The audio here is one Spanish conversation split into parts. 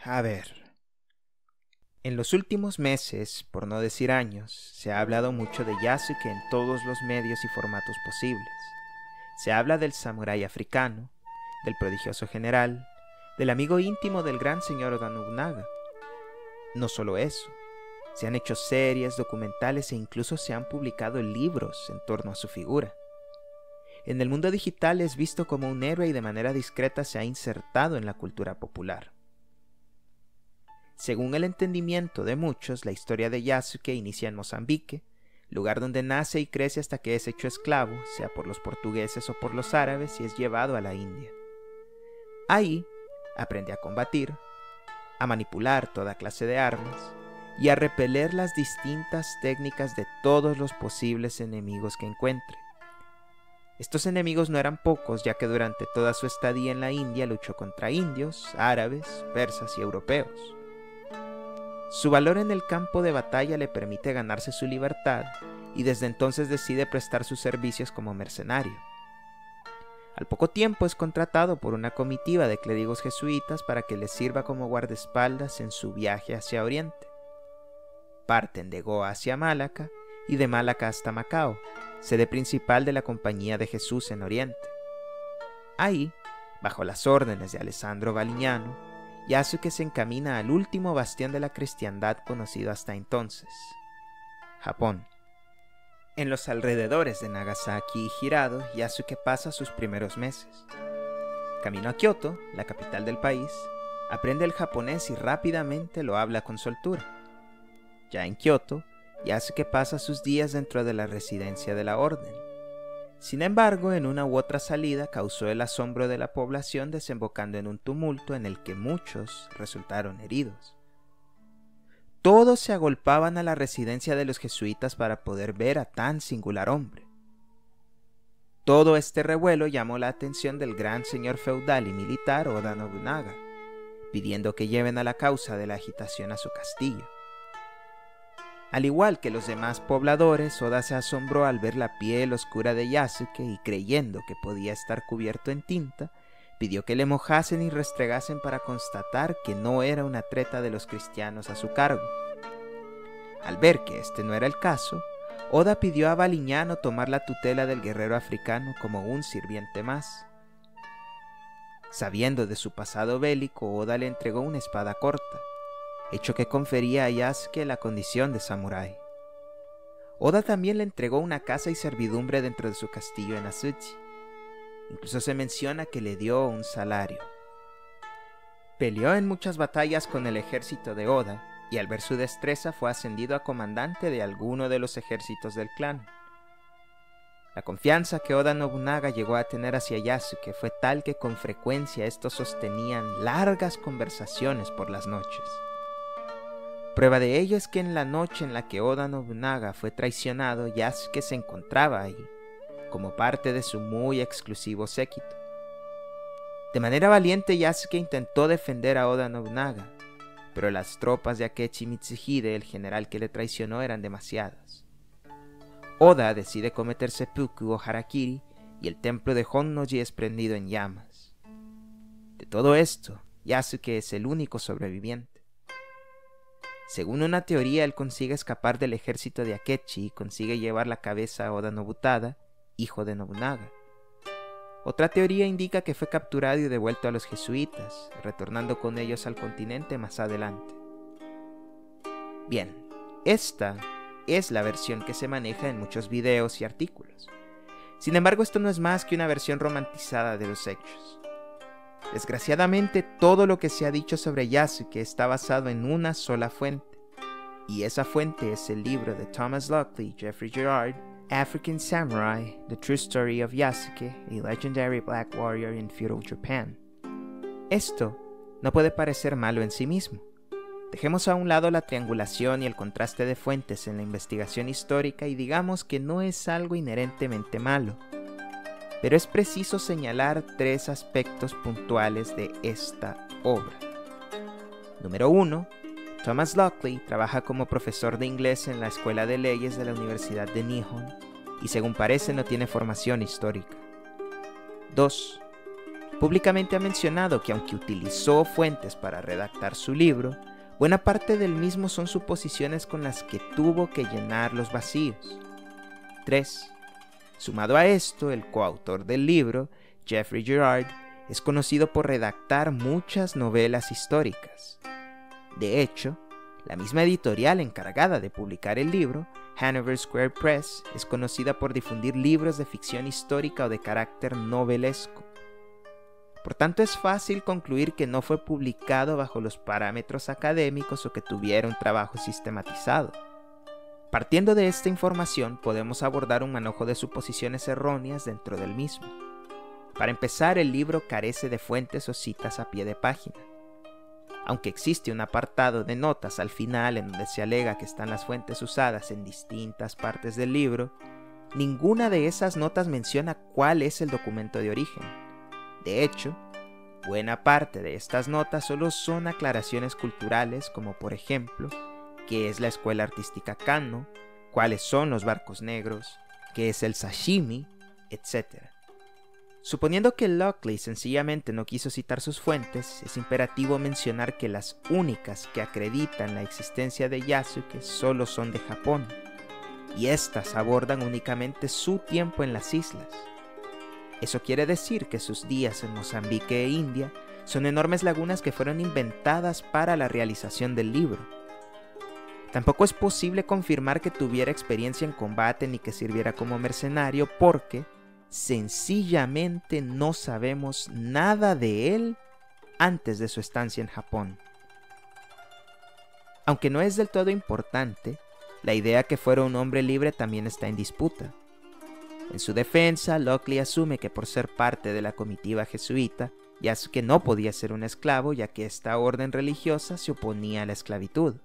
A ver. En los últimos meses, por no decir años, se ha hablado mucho de Yasuke en todos los medios y formatos posibles. Se habla del samurái africano, del prodigioso general, del amigo íntimo del gran señor Oda Nobunaga. No solo eso, se han hecho series, documentales e incluso se han publicado libros en torno a su figura. En el mundo digital es visto como un héroe y de manera discreta se ha insertado en la cultura popular. Según el entendimiento de muchos, la historia de Yasuke inicia en Mozambique, lugar donde nace y crece hasta que es hecho esclavo, sea por los portugueses o por los árabes, y es llevado a la India. Ahí aprende a combatir, a manipular toda clase de armas y a repeler las distintas técnicas de todos los posibles enemigos que encuentre. Estos enemigos no eran pocos, ya que durante toda su estadía en la India luchó contra indios, árabes, persas y europeos. Su valor en el campo de batalla le permite ganarse su libertad y desde entonces decide prestar sus servicios como mercenario. Al poco tiempo es contratado por una comitiva de clérigos jesuitas para que le sirva como guardaespaldas en su viaje hacia Oriente. Parten de Goa hacia Malaca y de Malaca hasta Macao, sede principal de la Compañía de Jesús en Oriente. Ahí, bajo las órdenes de Alessandro Valignano, Yasuke se encamina al último bastión de la cristiandad conocido hasta entonces, Japón. En los alrededores de Nagasaki y Hirado, Yasuke pasa sus primeros meses. Camino a Kioto, la capital del país, aprende el japonés y rápidamente lo habla con soltura. Ya en Kioto, Yasuke pasa sus días dentro de la residencia de la orden. Sin embargo, en una u otra salida causó el asombro de la población, desembocando en un tumulto en el que muchos resultaron heridos. Todos se agolpaban a la residencia de los jesuitas para poder ver a tan singular hombre. Todo este revuelo llamó la atención del gran señor feudal y militar Oda Nobunaga, pidiendo que lleven a la causa de la agitación a su castillo. Al igual que los demás pobladores, Oda se asombró al ver la piel oscura de Yasuke y, creyendo que podía estar cubierto en tinta, pidió que le mojasen y restregasen para constatar que no era una treta de los cristianos a su cargo. Al ver que este no era el caso, Oda pidió a Valignano tomar la tutela del guerrero africano como un sirviente más. Sabiendo de su pasado bélico, Oda le entregó una espada corta, hecho que confería a Yasuke la condición de samurái. Oda también le entregó una casa y servidumbre dentro de su castillo en Azuchi. Incluso se menciona que le dio un salario. Peleó en muchas batallas con el ejército de Oda, y al ver su destreza fue ascendido a comandante de alguno de los ejércitos del clan. La confianza que Oda Nobunaga llegó a tener hacia Yasuke fue tal que con frecuencia estos sostenían largas conversaciones por las noches. Prueba de ello es que en la noche en la que Oda Nobunaga fue traicionado, Yasuke se encontraba ahí, como parte de su muy exclusivo séquito. De manera valiente, Yasuke intentó defender a Oda Nobunaga, pero las tropas de Akechi Mitsuhide, el general que le traicionó, eran demasiadas. Oda decide cometer seppuku o harakiri, y el templo de Honnoji es prendido en llamas. De todo esto, Yasuke es el único sobreviviente. Según una teoría, él consigue escapar del ejército de Akechi y consigue llevar la cabeza a Oda Nobutada, hijo de Nobunaga. Otra teoría indica que fue capturado y devuelto a los jesuitas, retornando con ellos al continente más adelante. Bien, esta es la versión que se maneja en muchos videos y artículos. Sin embargo, esto no es más que una versión romantizada de los hechos. Desgraciadamente, todo lo que se ha dicho sobre Yasuke está basado en una sola fuente, y esa fuente es el libro de Thomas Lockley, Jeffrey Gerard, African Samurai, The True Story of Yasuke, a Legendary Black Warrior in Feudal Japan. Esto no puede parecer malo en sí mismo. Dejemos a un lado la triangulación y el contraste de fuentes en la investigación histórica y digamos que no es algo inherentemente malo. Pero es preciso señalar tres aspectos puntuales de esta obra. Número 1. Thomas Lockley trabaja como profesor de inglés en la Escuela de Leyes de la Universidad de Nihon y según parece no tiene formación histórica. 2. Públicamente ha mencionado que aunque utilizó fuentes para redactar su libro, buena parte del mismo son suposiciones con las que tuvo que llenar los vacíos. 3. Sumado a esto, el coautor del libro, Jeffrey Gerard, es conocido por redactar muchas novelas históricas. De hecho, la misma editorial encargada de publicar el libro, Hanover Square Press, es conocida por difundir libros de ficción histórica o de carácter novelesco. Por tanto, es fácil concluir que no fue publicado bajo los parámetros académicos o que tuviera un trabajo sistematizado. Partiendo de esta información, podemos abordar un manojo de suposiciones erróneas dentro del mismo. Para empezar, el libro carece de fuentes o citas a pie de página. Aunque existe un apartado de notas al final en donde se alega que están las fuentes usadas en distintas partes del libro, ninguna de esas notas menciona cuál es el documento de origen. De hecho, buena parte de estas notas solo son aclaraciones culturales, como por ejemplo, qué es la escuela artística Kanno, cuáles son los barcos negros, qué es el sashimi, etc. Suponiendo que Lockley sencillamente no quiso citar sus fuentes, es imperativo mencionar que las únicas que acreditan la existencia de Yasuke solo son de Japón, y estas abordan únicamente su tiempo en las islas. Eso quiere decir que sus días en Mozambique e India son enormes lagunas que fueron inventadas para la realización del libro. Tampoco es posible confirmar que tuviera experiencia en combate ni que sirviera como mercenario porque sencillamente no sabemos nada de él antes de su estancia en Japón. Aunque no es del todo importante, la idea que fuera un hombre libre también está en disputa. En su defensa, Lockley asume que por ser parte de la comitiva jesuita, Yasuke no podía ser un esclavo ya que esta orden religiosa se oponía a la esclavitud.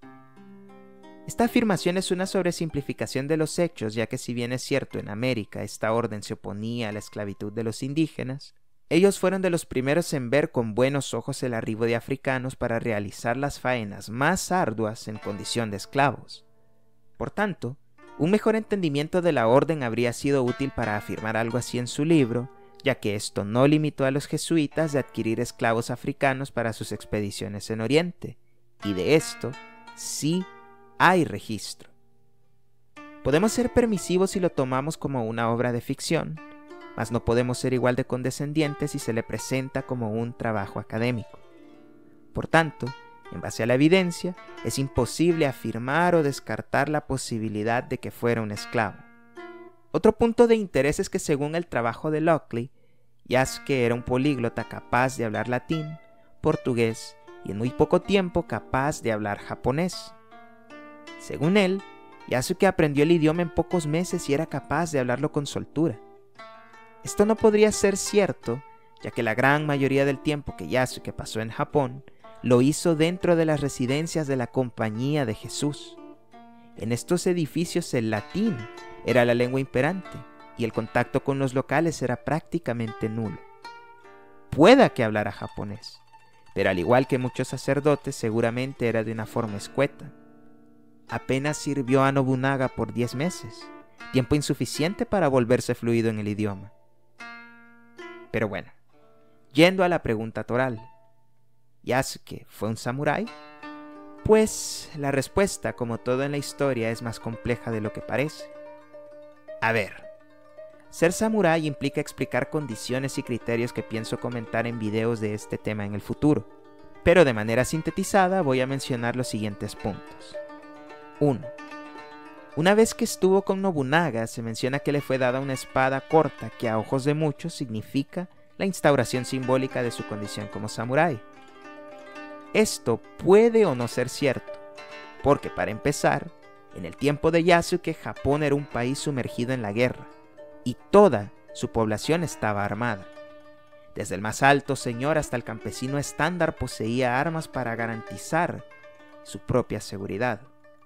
Esta afirmación es una sobresimplificación de los hechos, ya que si bien es cierto en América esta orden se oponía a la esclavitud de los indígenas, ellos fueron de los primeros en ver con buenos ojos el arribo de africanos para realizar las faenas más arduas en condición de esclavos. Por tanto, un mejor entendimiento de la orden habría sido útil para afirmar algo así en su libro, ya que esto no limitó a los jesuitas de adquirir esclavos africanos para sus expediciones en Oriente, y de esto sí hay registro. Podemos ser permisivos si lo tomamos como una obra de ficción, mas no podemos ser igual de condescendientes si se le presenta como un trabajo académico. Por tanto, en base a la evidencia, es imposible afirmar o descartar la posibilidad de que fuera un esclavo. Otro punto de interés es que según el trabajo de Lockley, Yasuke era un políglota capaz de hablar latín, portugués y en muy poco tiempo capaz de hablar japonés. Según él, Yasuke aprendió el idioma en pocos meses y era capaz de hablarlo con soltura. Esto no podría ser cierto, ya que la gran mayoría del tiempo que Yasuke pasó en Japón lo hizo dentro de las residencias de la Compañía de Jesús. En estos edificios el latín era la lengua imperante y el contacto con los locales era prácticamente nulo. Pueda que hablara japonés, pero al igual que muchos sacerdotes seguramente era de una forma escueta. Apenas sirvió a Nobunaga por 10 meses, tiempo insuficiente para volverse fluido en el idioma. Pero bueno, yendo a la pregunta toral, ¿Yasuke fue un samurái? Pues la respuesta, como todo en la historia, es más compleja de lo que parece. A ver, ser samurái implica explicar condiciones y criterios que pienso comentar en videos de este tema en el futuro, pero de manera sintetizada voy a mencionar los siguientes puntos. 1. Una vez que estuvo con Nobunaga, se menciona que le fue dada una espada corta que a ojos de muchos significa la instauración simbólica de su condición como samurái. Esto puede o no ser cierto, porque para empezar, en el tiempo de Yasuke, Japón era un país sumergido en la guerra, y toda su población estaba armada. Desde el más alto señor hasta el campesino estándar poseía armas para garantizar su propia seguridad.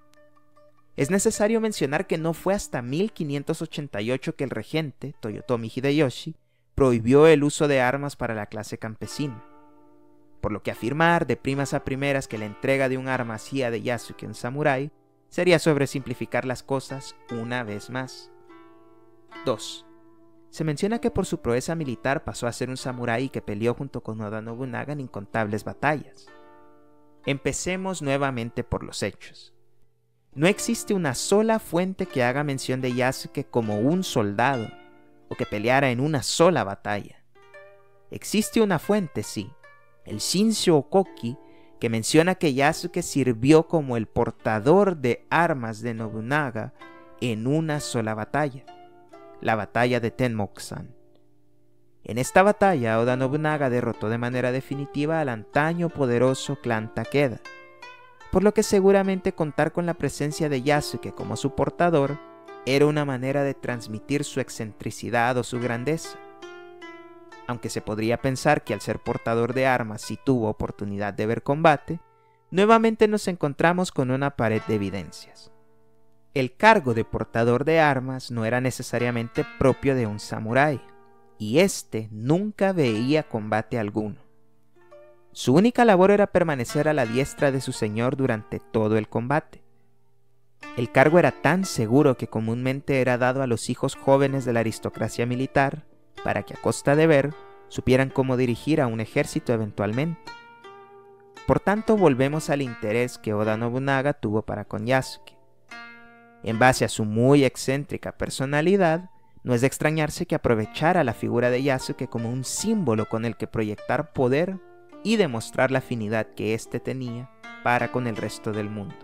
Es necesario mencionar que no fue hasta 1588 que el regente, Toyotomi Hideyoshi, prohibió el uso de armas para la clase campesina. Por lo que afirmar de primas a primeras que la entrega de un arma hacía de Yasuke un samurái sería sobresimplificar las cosas una vez más. 2. se menciona que por su proeza militar pasó a ser un samurái que peleó junto con Oda Nobunaga en incontables batallas. Empecemos nuevamente por los hechos. No existe una sola fuente que haga mención de Yasuke como un soldado o que peleara en una sola batalla. Existe una fuente, sí, el Shinshu Okoki, que menciona que Yasuke sirvió como el portador de armas de Nobunaga en una sola batalla, la batalla de Tenmoku-san. En esta batalla, Oda Nobunaga derrotó de manera definitiva al antaño poderoso clan Takeda, por lo que seguramente contar con la presencia de Yasuke como su portador era una manera de transmitir su excentricidad o su grandeza. Aunque se podría pensar que al ser portador de armas sí tuvo oportunidad de ver combate, nuevamente nos encontramos con una pared de evidencias. El cargo de portador de armas no era necesariamente propio de un samurái, y éste nunca veía combate alguno. Su única labor era permanecer a la diestra de su señor durante todo el combate. El cargo era tan seguro que comúnmente era dado a los hijos jóvenes de la aristocracia militar, para que a costa de ver, supieran cómo dirigir a un ejército eventualmente. Por tanto, volvemos al interés que Oda Nobunaga tuvo para con Yasuke. En base a su muy excéntrica personalidad, no es de extrañarse que aprovechara la figura de Yasuke como un símbolo con el que proyectar poder y demostrar la afinidad que éste tenía para con el resto del mundo.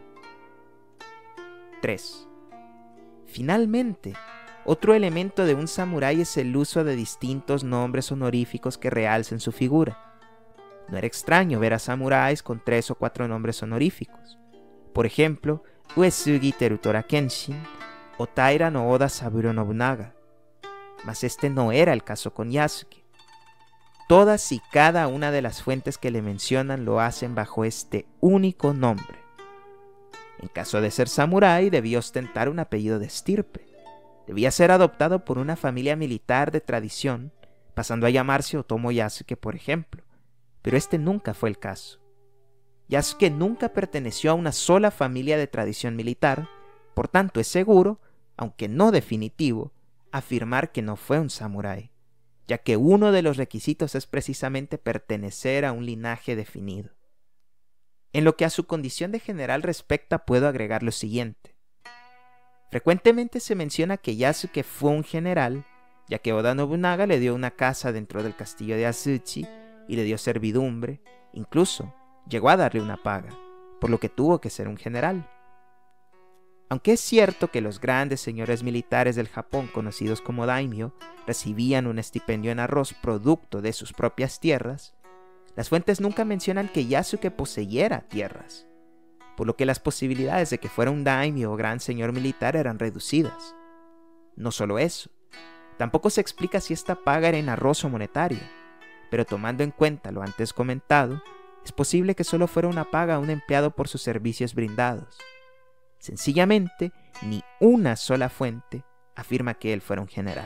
3. Finalmente, otro elemento de un samurái es el uso de distintos nombres honoríficos que realcen su figura. No era extraño ver a samuráis con 3 o 4 nombres honoríficos. Por ejemplo, Uesugi Terutora Kenshin o Taira no Oda Saburo Nobunaga. Mas este no era el caso con Yasuke. Todas y cada una de las fuentes que le mencionan lo hacen bajo este único nombre. En caso de ser samurái, debía ostentar un apellido de estirpe. Debía ser adoptado por una familia militar de tradición, pasando a llamarse Otomo Yasuke, por ejemplo. Pero este nunca fue el caso. Yasuke nunca perteneció a una sola familia de tradición militar, por tanto es seguro, aunque no definitivo, afirmar que no fue un samurái, ya que uno de los requisitos es precisamente pertenecer a un linaje definido. En lo que a su condición de general respecta, puedo agregar lo siguiente. Frecuentemente se menciona que Yasuke fue un general, ya que Oda Nobunaga le dio una casa dentro del castillo de Azuchi y le dio servidumbre, incluso llegó a darle una paga, por lo que tuvo que ser un general. Aunque es cierto que los grandes señores militares del Japón, conocidos como daimyo, recibían un estipendio en arroz producto de sus propias tierras, las fuentes nunca mencionan que Yasuke poseyera tierras, por lo que las posibilidades de que fuera un daimyo o gran señor militar eran reducidas. No solo eso, tampoco se explica si esta paga era en arroz o monetaria, pero tomando en cuenta lo antes comentado, es posible que solo fuera una paga a un empleado por sus servicios brindados. Sencillamente, ni una sola fuente afirma que él fuera un general.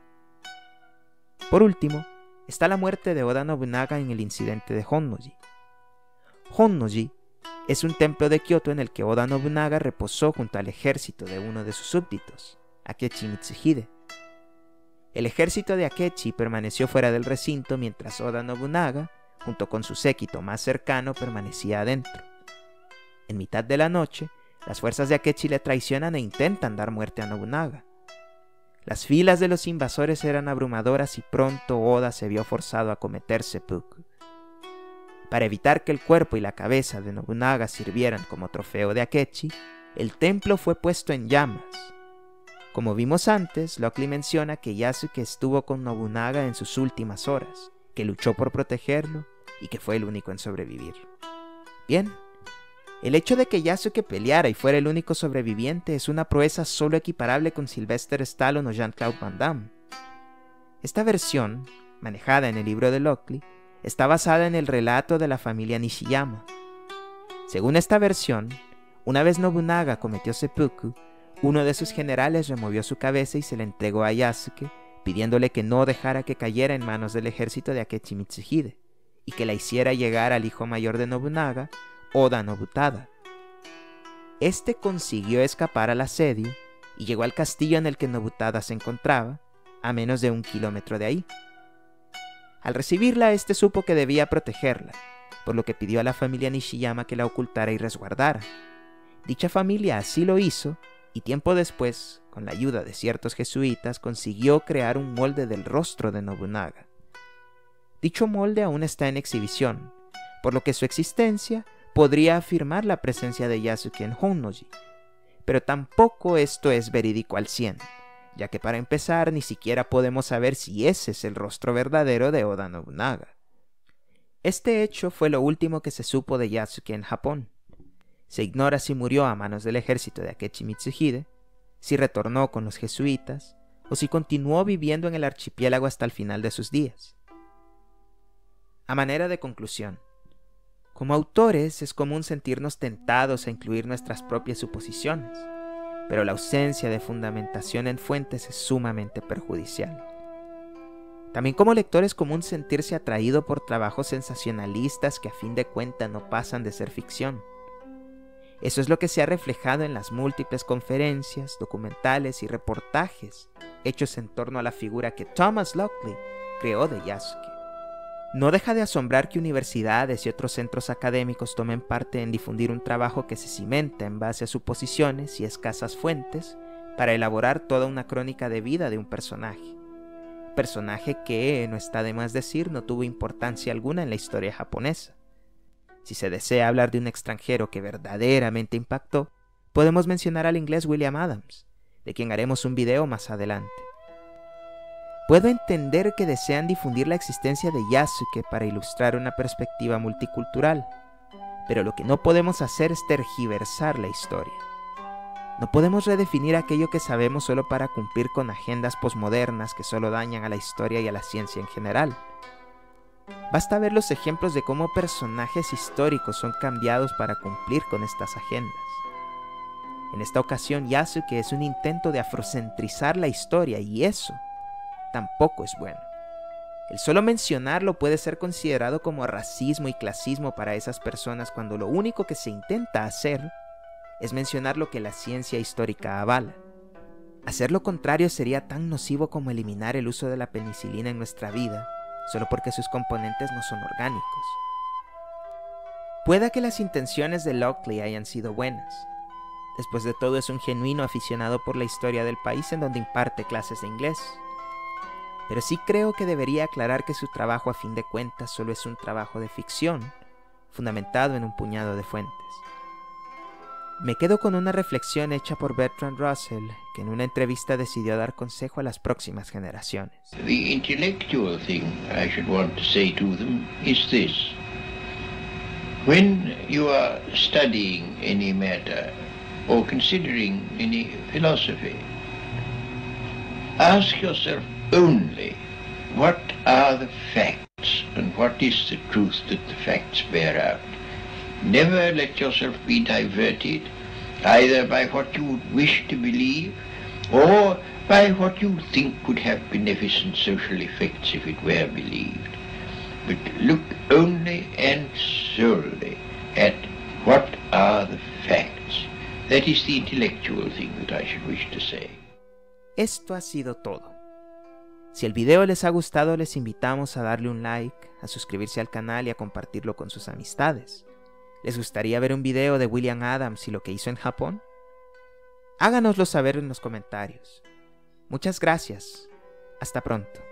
Por último, está la muerte de Oda Nobunaga en el incidente de Honnoji. Honnoji es un templo de Kioto en el que Oda Nobunaga reposó junto al ejército de uno de sus súbditos, Akechi Mitsuhide. El ejército de Akechi permaneció fuera del recinto mientras Oda Nobunaga, junto con su séquito más cercano, permanecía adentro. En mitad de la noche, las fuerzas de Akechi le traicionan e intentan dar muerte a Nobunaga. Las filas de los invasores eran abrumadoras y pronto Oda se vio forzado a cometer seppuku. Para evitar que el cuerpo y la cabeza de Nobunaga sirvieran como trofeo de Akechi, el templo fue puesto en llamas. Como vimos antes, Lockley menciona que Yasuke estuvo con Nobunaga en sus últimas horas, que luchó por protegerlo y que fue el único en sobrevivir. Bien, el hecho de que Yasuke peleara y fuera el único sobreviviente es una proeza solo equiparable con Sylvester Stallone o Jean-Claude Van Damme. Esta versión, manejada en el libro de Lockley, está basada en el relato de la familia Nishiyama. Según esta versión, una vez Nobunaga cometió seppuku, uno de sus generales removió su cabeza y se la entregó a Yasuke, pidiéndole que no dejara que cayera en manos del ejército de Akechi Mitsuhide, y que la hiciera llegar al hijo mayor de Nobunaga, Oda Nobutada. Este consiguió escapar al asedio y llegó al castillo en el que Nobutada se encontraba, a menos de 1 kilómetro de ahí. Al recibirla, este supo que debía protegerla, por lo que pidió a la familia Nishiyama que la ocultara y resguardara. Dicha familia así lo hizo, y tiempo después, con la ayuda de ciertos jesuitas, consiguió crear un molde del rostro de Nobunaga. Dicho molde aún está en exhibición, por lo que su existencia podría afirmar la presencia de Yasuke en Honnoji, pero tampoco esto es verídico al 100%, ya que para empezar ni siquiera podemos saber si ese es el rostro verdadero de Oda Nobunaga. Este hecho fue lo último que se supo de Yasuke en Japón. Se ignora si murió a manos del ejército de Akechi Mitsuhide, si retornó con los jesuitas, o si continuó viviendo en el archipiélago hasta el final de sus días. A manera de conclusión, como autores es común sentirnos tentados a incluir nuestras propias suposiciones, pero la ausencia de fundamentación en fuentes es sumamente perjudicial. También como lector es común sentirse atraído por trabajos sensacionalistas que a fin de cuentas no pasan de ser ficción. Eso es lo que se ha reflejado en las múltiples conferencias, documentales y reportajes hechos en torno a la figura que Thomas Lockley creó de Yasuke. No deja de asombrar que universidades y otros centros académicos tomen parte en difundir un trabajo que se cimenta en base a suposiciones y escasas fuentes para elaborar toda una crónica de vida de un personaje. Personaje que, no está de más decir, no tuvo importancia alguna en la historia japonesa. Si se desea hablar de un extranjero que verdaderamente impactó, podemos mencionar al inglés William Adams, de quien haremos un video más adelante. Puedo entender que desean difundir la existencia de Yasuke para ilustrar una perspectiva multicultural, pero lo que no podemos hacer es tergiversar la historia. No podemos redefinir aquello que sabemos solo para cumplir con agendas posmodernas que solo dañan a la historia y a la ciencia en general. Basta ver los ejemplos de cómo personajes históricos son cambiados para cumplir con estas agendas. En esta ocasión, Yasuke es un intento de afrocentrizar la historia y eso tampoco es bueno. El solo mencionarlo puede ser considerado como racismo y clasismo para esas personas cuando lo único que se intenta hacer es mencionar lo que la ciencia histórica avala. Hacer lo contrario sería tan nocivo como eliminar el uso de la penicilina en nuestra vida solo porque sus componentes no son orgánicos. Pueda que las intenciones de Lockley hayan sido buenas. Después de todo, es un genuino aficionado por la historia del país en donde imparte clases de inglés. Pero sí creo que debería aclarar que su trabajo a fin de cuentas solo es un trabajo de ficción, fundamentado en un puñado de fuentes. Me quedo con una reflexión hecha por Bertrand Russell, que en una entrevista decidió dar consejo a las próximas generaciones. The intellectual thing I should want to say to them is this. When you are studying any matter or considering any philosophy, ask yourself only what are the facts and what is the truth that the facts bear out. Never let yourself be diverted either by what you would wish to believe or by what you think could have beneficent social effects if it were believed. But look only and solely at what are the facts. That is the intellectual thing that I should wish to say. Esto ha sido todo. Si el video les ha gustado, les invitamos a darle un like, a suscribirse al canal y a compartirlo con sus amistades. ¿Les gustaría ver un video de William Adams y lo que hizo en Japón? Háganoslo saber en los comentarios. Muchas gracias. Hasta pronto.